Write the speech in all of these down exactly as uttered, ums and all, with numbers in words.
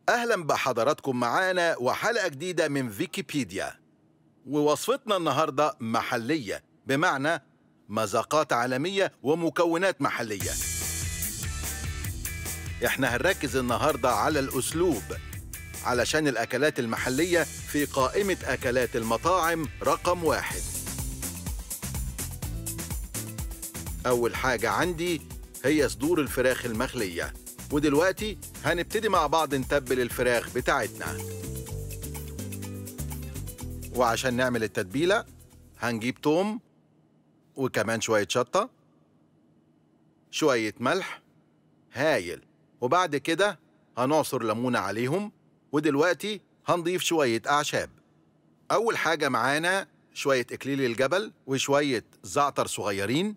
أهلا بحضراتكم معانا وحلقة جديدة من فيكيبيديا. ووصفتنا النهاردة محلية، بمعنى مذاقات عالمية ومكونات محلية. احنا هنركز النهاردة على الأسلوب، علشان الأكلات المحلية في قائمة أكلات المطاعم رقم واحد. أول حاجة عندي هي صدور الفراخ المخلية، ودلوقتي هنبتدي مع بعض نتبل الفراخ بتاعتنا. وعشان نعمل التتبيلة هنجيب توم وكمان شوية شطة، شوية ملح، هايل. وبعد كده هنعصر ليمونة عليهم، ودلوقتي هنضيف شوية أعشاب. أول حاجة معانا شوية إكليل الجبل وشوية زعتر صغيرين،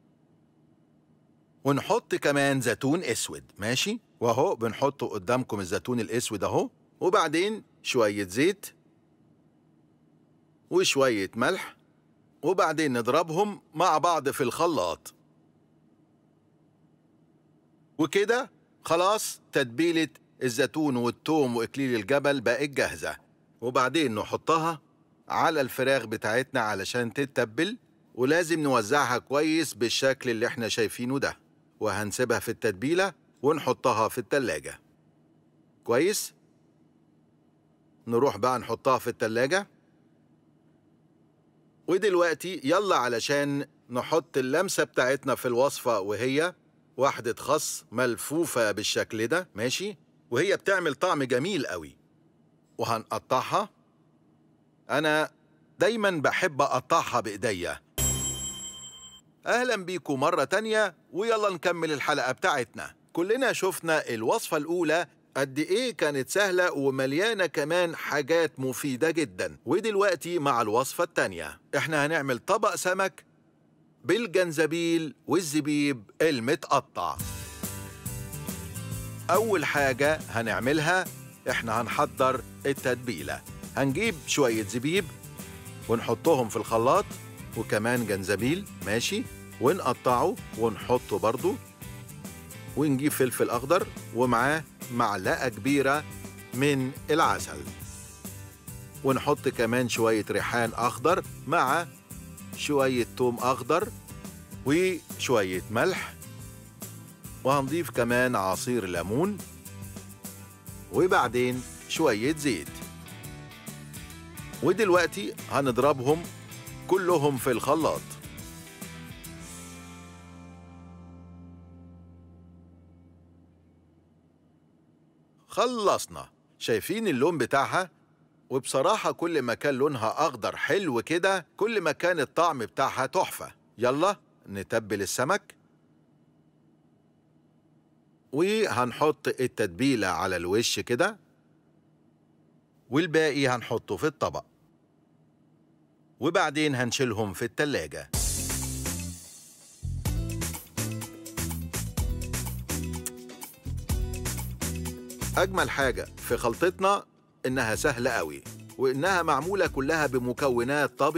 ونحط كمان زيتون اسود. ماشي، واهو بنحطه قدامكم الزيتون الاسود اهو. وبعدين شوية زيت وشوية ملح، وبعدين نضربهم مع بعض في الخلاط. وكده خلاص تتبيلة الزيتون والثوم وإكليل الجبل بقت جاهزة. وبعدين نحطها على الفراخ بتاعتنا علشان تتبل، ولازم نوزعها كويس بالشكل اللي احنا شايفينه ده، وهنسيبها في التتبيلة ونحطها في التلاجة. كويس؟ نروح بقى نحطها في التلاجة. ودلوقتي يلا علشان نحط اللمسة بتاعتنا في الوصفة، وهي واحدة خس ملفوفة بالشكل ده. ماشي؟ وهي بتعمل طعم جميل قوي. وهنقطعها. أنا دايما بحب أقطعها بإيديا. أهلا بيكم مرة تانية، ويلا نكمل الحلقة بتاعتنا. كلنا شفنا الوصفة الأولى قد إيه كانت سهلة ومليانة كمان حاجات مفيدة جدا. ودلوقتي مع الوصفة التانية إحنا هنعمل طبق سمك بالجنزبيل والزبيب المتقطع. أول حاجة هنعملها إحنا هنحضر التتبيلة. هنجيب شوية زبيب ونحطهم في الخلاط، وكمان جنزبيل. ماشي، ونقطعه ونحطه برضو. ونجيب فلفل أخضر ومعاه معلقة كبيرة من العسل، ونحط كمان شوية ريحان أخضر مع شوية توم أخضر وشوية ملح، وهنضيف كمان عصير ليمون، وبعدين شوية زيت. ودلوقتي هنضربهم كلهم في الخلاط. خلصنا. شايفين اللون بتاعها؟ وبصراحة كل ما كان لونها أخضر حلو كده، كل ما كان الطعم بتاعها تحفة. يلا نتبل السمك، وهنحط التتبيلة على الوش كده، والباقي هنحطه في الطبق، وبعدين هنشيلهم في التلاجة. أجمل حاجة في خلطتنا إنها سهلة قوي، وإنها معمولة كلها بمكونات طبيعية.